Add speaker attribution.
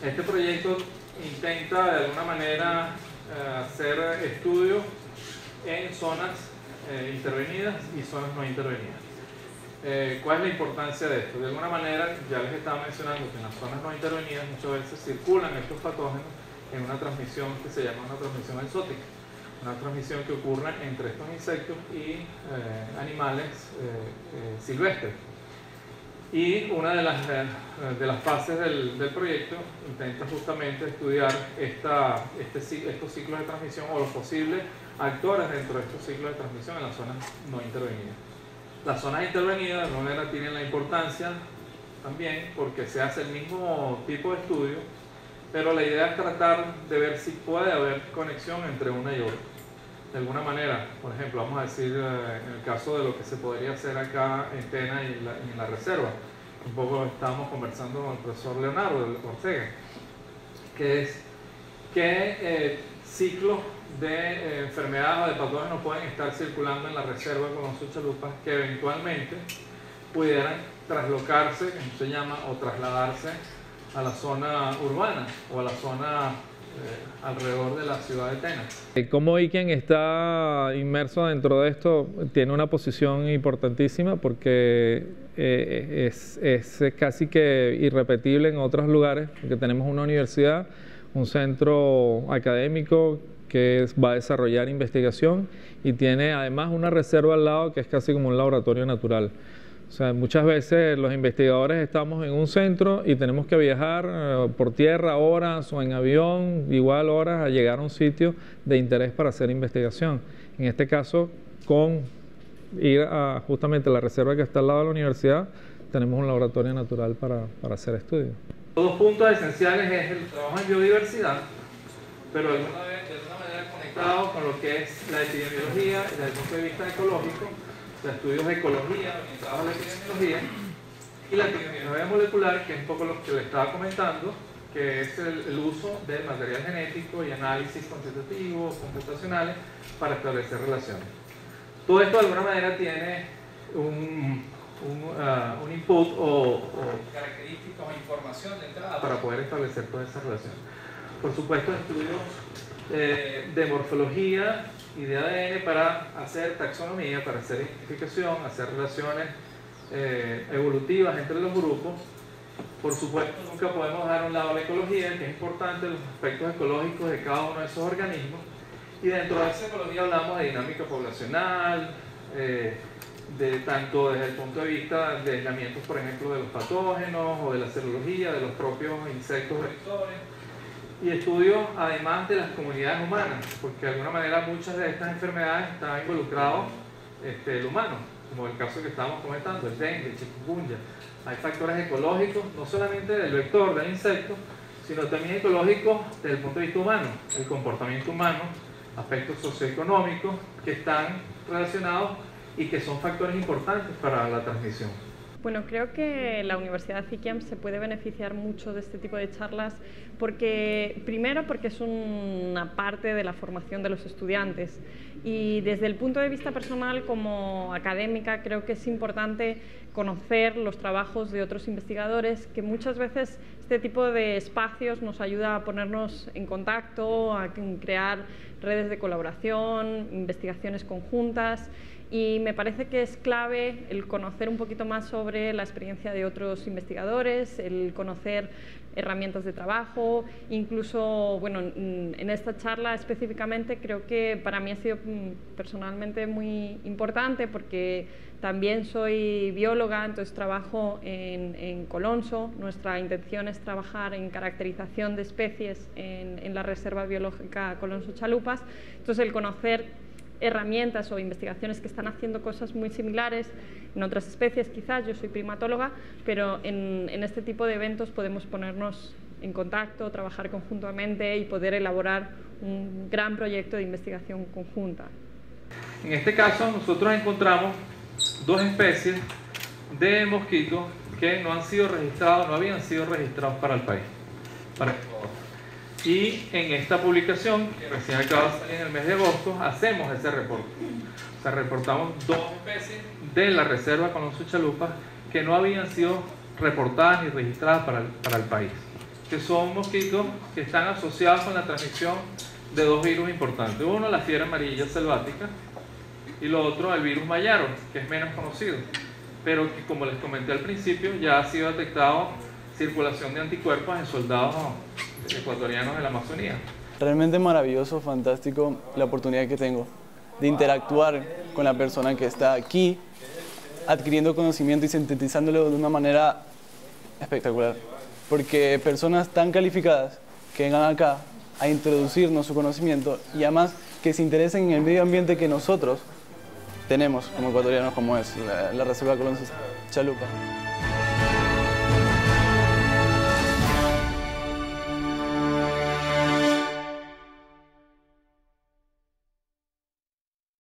Speaker 1: Este proyecto intenta de alguna manera hacer estudios en zonas intervenidas y zonas no intervenidas. ¿Cuál es la importancia de esto? De alguna manera, ya les estaba mencionando que en las zonas no intervenidas muchas veces circulan estos patógenos en una transmisión que se llama una transmisión exótica, una transmisión que ocurre entre estos insectos y animales silvestres. Y una de las fases del proyecto intenta justamente estudiar estos ciclos de transmisión o los posibles actores dentro de estos ciclos de transmisión en las zonas no intervenidas. Las zonas intervenidas de alguna manera tienen la importancia también porque se hace el mismo tipo de estudio, pero la idea es tratar de ver si puede haber conexión entre una y otra. De alguna manera, por ejemplo, vamos a decir en el caso de lo que se podría hacer acá en Tena y en la reserva, un poco estábamos conversando con el profesor Leonardo Ortega, que es qué ciclos de enfermedades o de patógenos pueden estar circulando en la reserva con los chalupas que eventualmente pudieran traslocarse, como se llama, o trasladarse a la zona urbana o a la zona alrededor de la ciudad de Tena.
Speaker 2: Como Iquian está inmerso dentro de esto, tiene una posición importantísima porque es casi que irrepetible en otros lugares, porque tenemos una universidad, un centro académico que va a desarrollar investigación y tiene además una reserva al lado que es casi como un laboratorio natural. O sea, muchas veces los investigadores estamos en un centro y tenemos que viajar por tierra horas o en avión igual horas a llegar a un sitio de interés para hacer investigación. En este caso, con ir a justamente la reserva que está al lado de la universidad, tenemos un laboratorio natural para hacer estudios.
Speaker 1: Los dos puntos esenciales es el trabajo en biodiversidad, pero de alguna manera conectado con lo que es la epidemiología desde el punto de vista ecológico, o sea, estudios de ecología orientados a la epidemiología, y la epidemiología molecular, que es un poco lo que le estaba comentando, que es el uso del material genético y análisis cuantitativos, computacionales, para establecer relaciones. Todo esto de alguna manera tiene un input o características o información de entrada para poder establecer todas esas relaciones. Por supuesto, estudios de morfología y de ADN para hacer taxonomía, para hacer identificación, hacer relaciones evolutivas entre los grupos. Por supuesto, nunca podemos dejar a un lado la ecología, que es importante, los aspectos ecológicos de cada uno de esos organismos. Y dentro de esa ecología hablamos de dinámica poblacional, tanto desde el punto de vista de aislamientos, por ejemplo, de los patógenos o de la celulología, de los propios insectos vectores, y estudios además de las comunidades humanas, porque de alguna manera muchas de estas enfermedades están involucrados el humano, como el caso que estábamos comentando, el dengue, el chikungunya. Hay factores ecológicos, no solamente del vector, del insecto, sino también ecológicos desde el punto de vista humano, el comportamiento humano, aspectos socioeconómicos que están relacionados y que son factores importantes para la transmisión.
Speaker 3: Bueno, creo que la Universidad Iquiam se puede beneficiar mucho de este tipo de charlas primero porque es una parte de la formación de los estudiantes, y desde el punto de vista personal como académica creo que es importante conocer los trabajos de otros investigadores, que muchas veces este tipo de espacios nos ayuda a ponernos en contacto, a crear redes de colaboración, investigaciones conjuntas. Y me parece que es clave el conocer un poquito más sobre la experiencia de otros investigadores, el conocer herramientas de trabajo, incluso, bueno, en esta charla específicamente creo que para mí ha sido personalmente muy importante porque también soy bióloga, entonces trabajo en Colonso. Nuestra intención es trabajar en caracterización de especies en la Reserva Biológica Colonso Chalupas, entonces el conocer herramientas o investigaciones que están haciendo cosas muy similares en otras especies, quizás, yo soy primatóloga, pero en este tipo de eventos podemos ponernos en contacto, trabajar conjuntamente y poder elaborar un gran proyecto de investigación conjunta.
Speaker 1: En este caso nosotros encontramos dos especies de mosquitos que no habían sido registrados para el país, para Ecuador. Y en esta publicación, que recién acaba de salir en el mes de agosto, hacemos ese reporte. O sea, reportamos dos especies de la reserva Colonso Chalupas que no habían sido reportadas ni registradas para el país. que son mosquitos que están asociados con la transmisión de dos virus importantes. Uno, la fiebre amarilla selvática, y lo otro, el virus mayaro, que es menos conocido, pero que, como les comenté al principio, ya ha sido detectado circulación de anticuerpos en soldados ecuatorianos de la Amazonía.
Speaker 4: Realmente maravilloso, fantástico la oportunidad que tengo de interactuar con la persona que está aquí, adquiriendo conocimiento y sintetizándolo de una manera espectacular. Porque personas tan calificadas que vengan acá a introducirnos su conocimiento y además que se interesen en el medio ambiente que nosotros tenemos como ecuatorianos, como es la Reserva Colón Chalupa.